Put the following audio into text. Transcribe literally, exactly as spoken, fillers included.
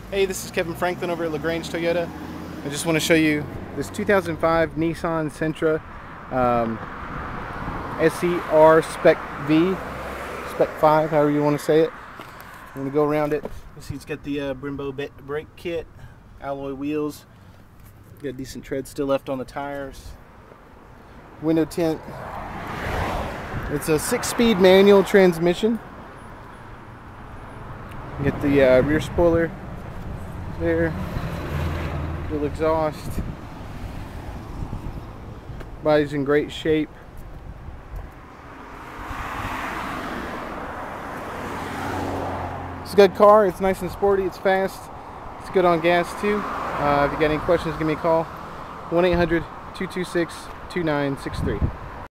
Hey, this is Kevin Franklin over at LaGrange Toyota. I just want to show you this two thousand five Nissan Sentra um, S E R Spec V, Spec five, however you want to say it. I'm going to go around it. You see it's got the uh, Brembo brake kit, alloy wheels, got decent tread still left on the tires, window tint. It's a six-speed manual transmission. You get the uh, rear spoiler there, dual exhaust. Body's in great shape. It's a good car. It's nice and sporty. It's fast. It's good on gas too. Uh, if you got any questions, give me a call. one eight hundred, two two six, two nine six three.